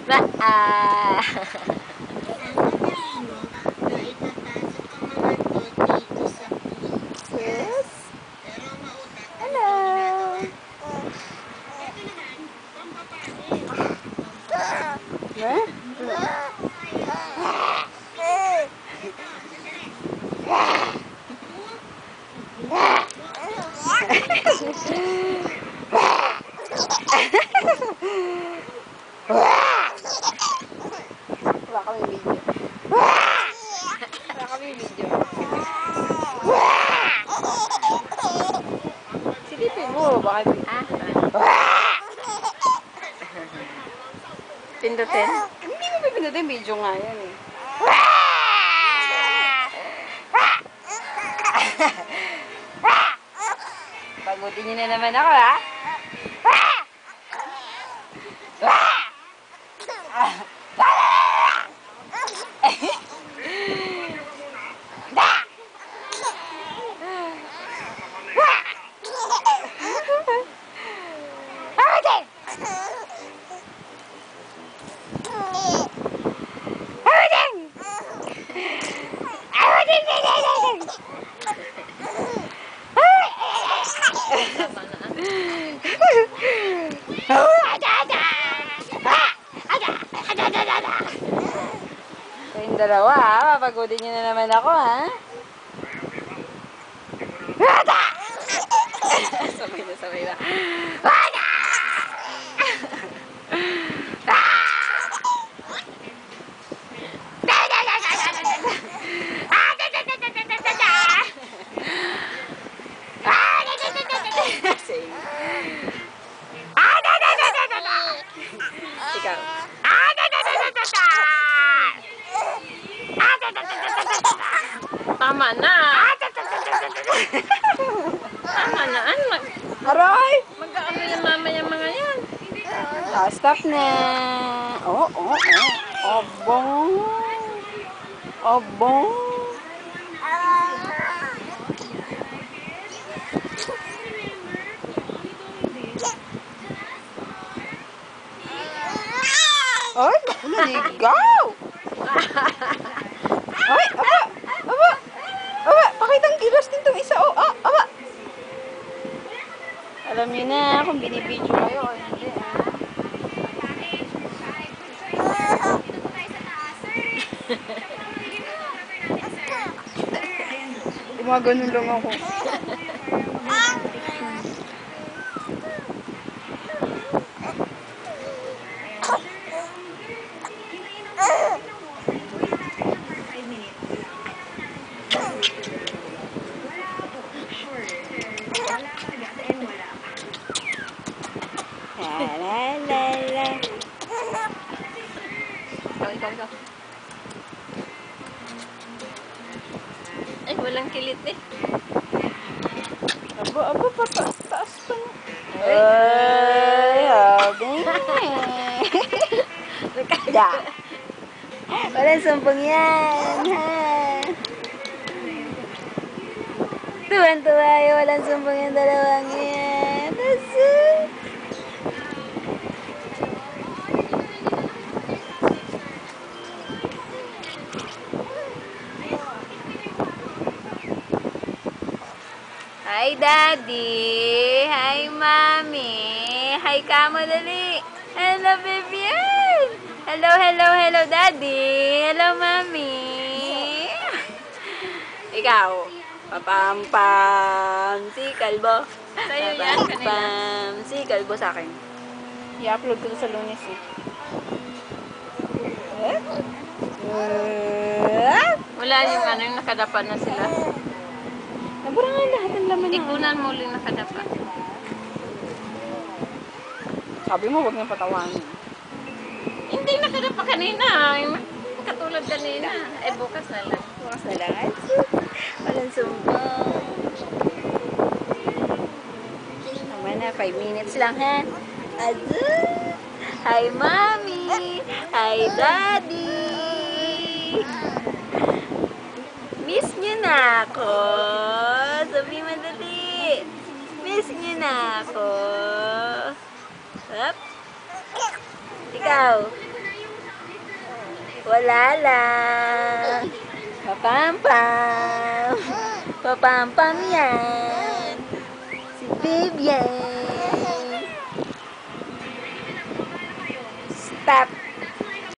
Ah. Yes. Hello. Wala kami video. Wala kami video. Silipin mo, bakit? Pindutin? Hindi mo pipindutin, video nga yan eh. Pagutin niyo na naman ako, ha? Kayong dalawa, ha? Papagodin nyo na naman ako, ha? Sabay na, sabay na. Ikaw. Tama na. Tama na. Aray! Mag-aano yung mama yung mga yan. Stop na. Oh. Obong. Obong. Ay, naligaw! Ay, aba! Pakitang gilas din itong isa, oh! Aba! Alam niyo na kung binibidyo kayo o hindi, ha? Gumaganon lang ako. Ikaw. Ay, walang kilit eh. Aba, taas pa na. Ay, da. Walang sumpong yan, ha? Tuwan-tuwa yung walang sumpong yung dalawang yan. Hi, Daddy! Hi, Mommy! Hi, Kamo, dali! Hello, Vivian! Hello, Daddy! Hello, Mommy! Ikaw, papam-pam, si Kalbo. Sa'yo yan, kanina. Si Kalbo sa akin. I-upload ko sa Lunes eh. Wala yung ano, yung nakadapa na sila. Nabura nga lahat ng laman. Ikunan mo ulit nakadapa. Sabi mo, huwag nang patawanin. Hindi nakadapa kanina. Katulad kanina. Eh, bukas na lang. Bukas na lang. Walang sumbong. Tama na, 5 minutes lang, ha? Azu! Hi, Mommy! Hi, Daddy! Miss niyo na ako. Sabi madali. Miss niyo na ako. Up. Ikaw. Wala lang. Papampam. Papampam yan. Si Vivian. Stop.